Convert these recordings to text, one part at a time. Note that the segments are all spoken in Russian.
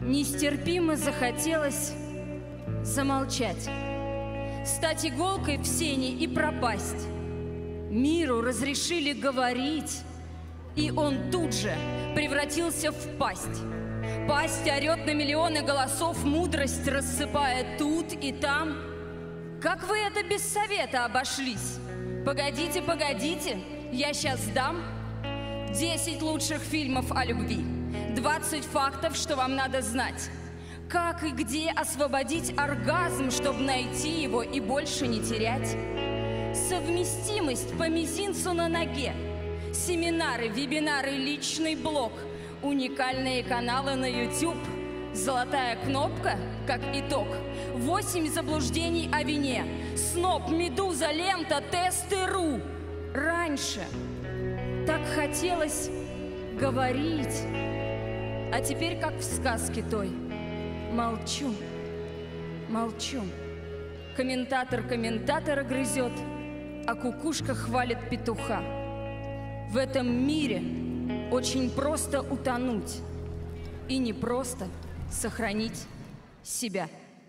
Нестерпимо захотелось замолчать, стать иголкой в сене и пропасть. Миру разрешили говорить, и он тут же превратился в пасть. Пасть орет на миллионы голосов, мудрость рассыпая тут и там. Как вы это без совета обошлись? Погодите, погодите, я сейчас дам 10 лучших фильмов о любви, 20 фактов, что вам надо знать. Как и где освободить оргазм, чтобы найти его и больше не терять. Совместимость по мизинцу на ноге. Семинары, вебинары, личный блог. Уникальные каналы на YouTube. Золотая кнопка, как итог. 8 заблуждений о вине. Сноп, медуза, лента, тесты.ру. Раньше так хотелось говорить, а теперь как в сказке той. Молчу, молчу. Комментатор комментатора грызет, а кукушка хвалит петуха. В этом мире очень просто утонуть и не просто сохранить себя.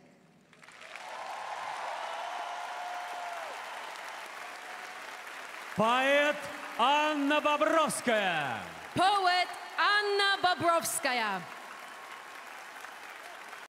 Поэт Анна Бобровская. Poet Anna Bobrovskaya.